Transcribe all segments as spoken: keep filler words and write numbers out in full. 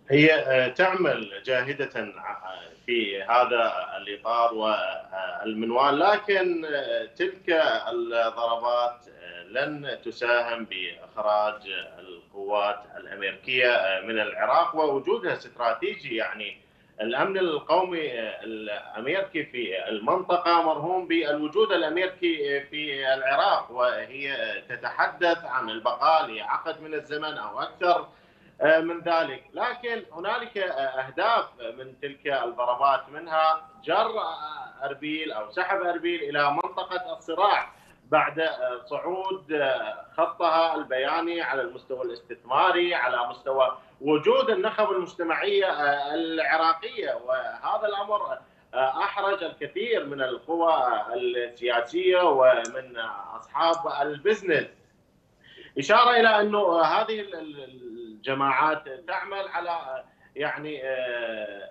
هي آه، تعمل جاهدة ع- في هذا الإطار والمنوال، لكن آه، تلك الضربات آه، لن تساهم بإخراج القوات الأمريكية آه، من العراق ووجودها استراتيجي. يعني الأمن القومي آه، الأمريكي في المنطقة مرهون بالوجود الأمريكي في العراق، وهي تتحدث عن البقاء لعقد من الزمن أو أكثر آه، من ذلك. لكن هنالك آه، أهداف من تلك الضربات، منها جر آه، أربيل أو سحب أربيل إلى منطقة الصراع بعد آه، صعود آه، خطها البياني على المستوى الاستثماري، على مستوى وجود النخب المجتمعية آه، العراقية. وهذا الأمر آه، أحرج الكثير من القوى السياسية ومن أصحاب البزنس، إشارة إلى أنه هذه الجماعات تعمل على يعني آه،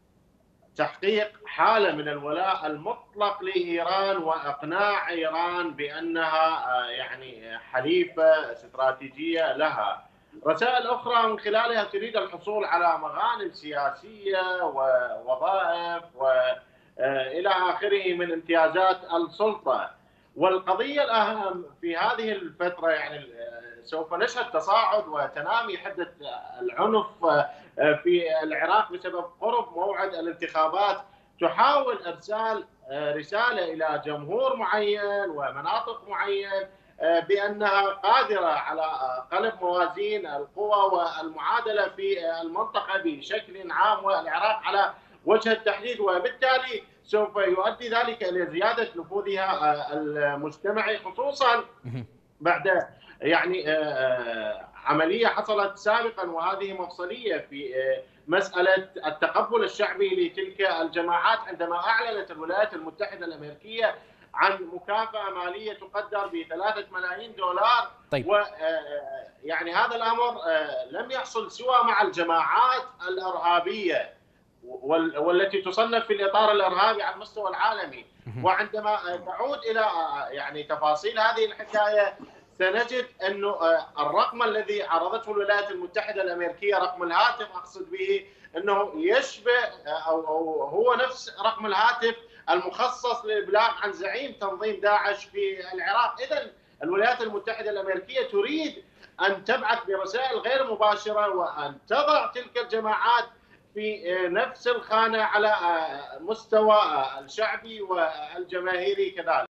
تحقيق حالة من الولاء المطلق لإيران وإقناع إيران بأنها آه، يعني حليفة استراتيجية لها. رسائل أخرى من خلالها تريد الحصول على مغانم سياسية ووظائف وإلى آخره من امتيازات السلطة. والقضية الأهم في هذه الفترة، يعني سوف نشهد تصاعد وتنامي حدة العنف في العراق بسبب قرب موعد الانتخابات. تحاول ارسال رساله الى جمهور معين ومناطق معين بانها قادره على قلب موازين القوى والمعادله في المنطقه بشكل عام والعراق على وجه التحديد، وبالتالي سوف يؤدي ذلك الى زياده نفوذها المجتمعي، خصوصا بعد يعني آه، آه، عملية حصلت سابقا وهذه مفصلية في آه، مسألة التقبل الشعبي لتلك الجماعات، عندما أعلنت الولايات المتحدة الأمريكية عن مكافأة مالية تقدر بثلاثة ملايين دولار. طيب. و يعني هذا الأمر لم يحصل سوى مع الجماعات الإرهابية والتي تصنف في الإطار الإرهابي على المستوى العالمي. وعندما تعود إلى يعني تفاصيل هذه الحكاية سنجد أنه الرقم الذي عرضته الولايات المتحدة الأمريكية، رقم الهاتف أقصد به، أنه يشبه أو, أو هو نفس رقم الهاتف المخصص للإبلاغ عن زعيم تنظيم داعش في العراق. إذن الولايات المتحدة الأمريكية تريد أن تبعث برسائل غير مباشرة وأن تضع تلك الجماعات في نفس الخانة على مستوى الشعبي والجماهيري كذلك.